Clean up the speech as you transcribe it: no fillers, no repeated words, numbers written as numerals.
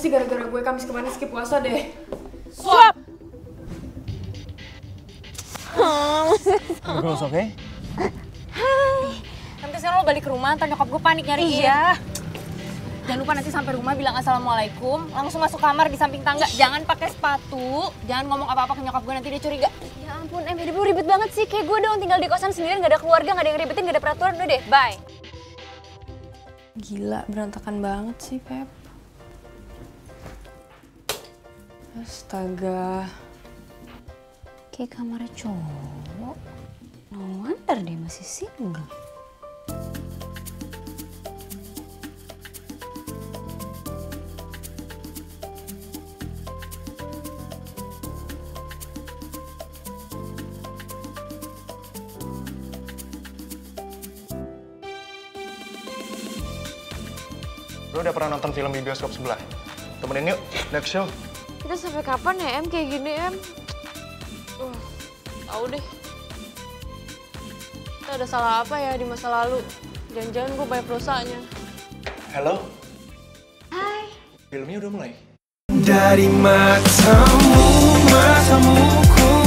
pasti gara-gara gue Kamis kemarin skip puasa deh. Swap! Girls, okay? Nanti sekarang lo balik ke rumah, ntar nyokap gue panik nyariin. Iya. Jangan lupa nanti sampai rumah bilang assalamualaikum, langsung masuk kamar di samping tangga. Jangan pakai sepatu, jangan ngomong apa-apa ke nyokap gue, nanti dia curiga. Ya ampun, hidup lu ribet banget sih. Kayak gue dong tinggal di kosan sendirian, gak ada keluarga, gak ada yang ribetin, gak ada peraturan. Udah deh, bye. Gila, berantakan banget sih, Pep. Astaga. Kayak kamar cowok. No wonder dia masih single. Lo udah pernah nonton film di bioskop sebelah? Temenin yuk, next show. Kita sampai kapan ya, Em, kayak gini, Em? Tahu deh. Kita ada salah apa ya di masa lalu? Jangan-jangan gue banyak dosanya. Halo? Hai. Filmnya udah mulai? Dari matamu, matamu ku